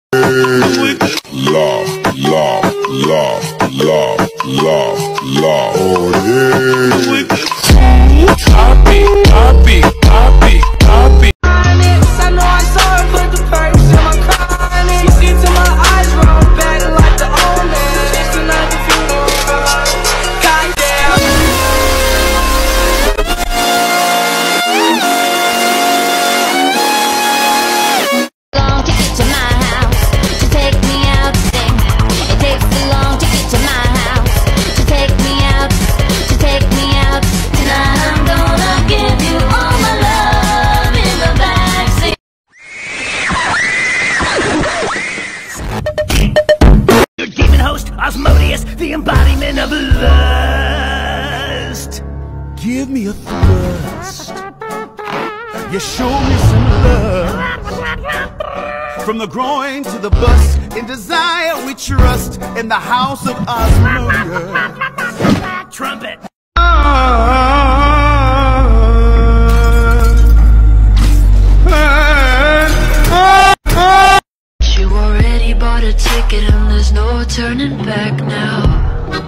Love, love, love, love, love, love. Oh yeah. Copy, copy, copy, copy. I know I saw her put the perks in my chronic. You see to my eyes roll back like the omen. Just another funeral. Goddamn. Long to get to my house, to take me out to sing. It takes too long to get to my house, to take me out, to take me out. Tonight I'm gonna give you all my love in the backseat. Your demon host, Osmodeus, the embodiment of lust. Give me a thrust. You show me some love. From the groin to the bust, in desire we trust. In the house of Osmodeus. Trumpet. You already bought a ticket and there's no turning back now.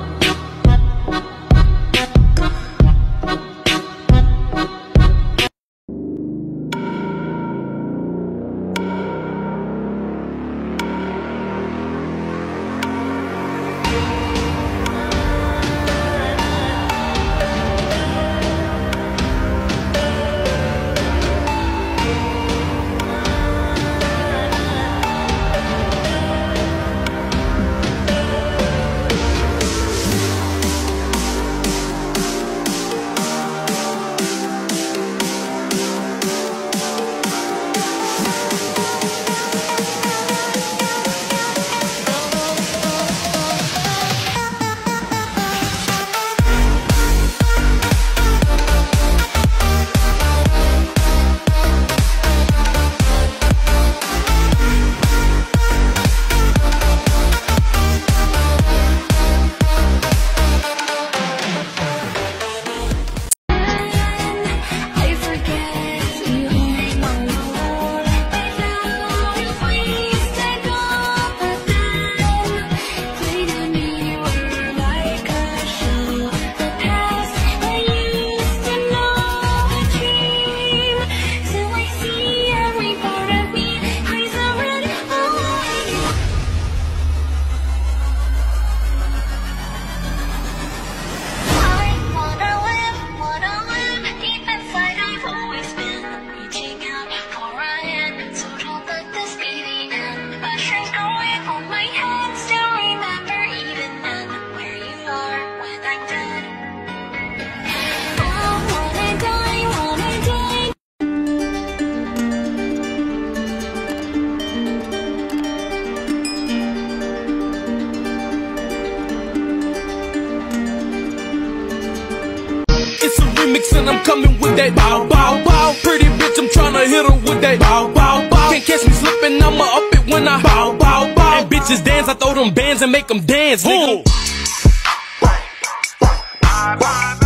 It's a remix and I'm coming with that bow, bow, bow. Pretty bitch, I'm tryna hit her with that bow, bow, bow. Can't catch me slipping, I'ma up it when I bow, bow, bow. And bitches dance, I throw them bands and make them dance, nigga.